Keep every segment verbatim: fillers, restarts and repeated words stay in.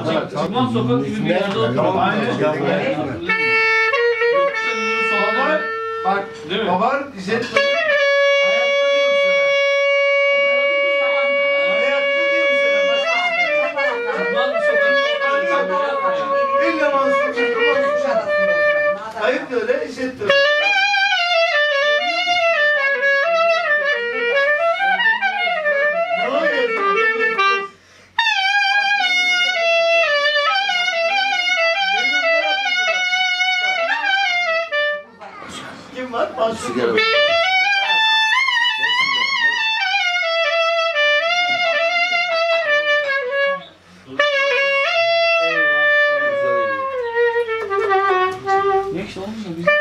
Çık- Çıkmaz sokak gibi bir yerde oturuyor. Aynen. Baban, bak, Değil mi? baban jet hayatta diyorum sana. Hayatta diyorum sana. Başka Çıkmaz bir sokakta oturuyor. İlla Mansur çıkmaz. Ayıp da öyle, jet de öyle. Ne oluyor? Kim var? Mansur. Sigara. Boş sigara. Ne işte olmuş ya biz.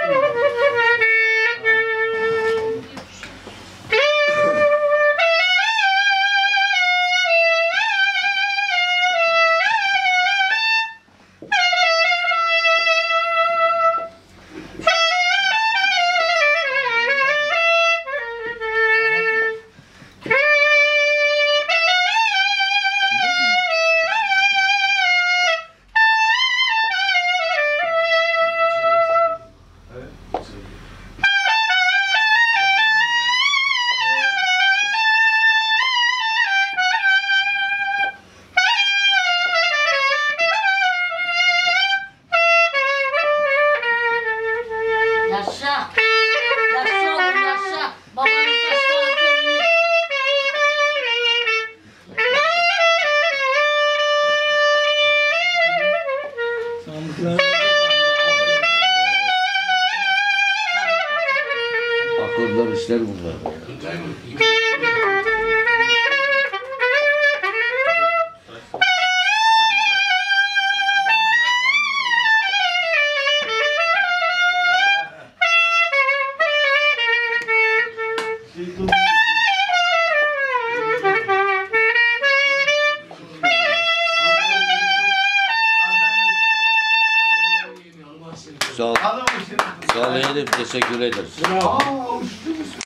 Yaşa. Yaşa oğlum yaşa. Babanın saçları körünü. Akıllar işler bunlar. Sağ ol. Adam için. Sağ ol yeğenim. Teşekkür ederiz. Aa, uçtu musun?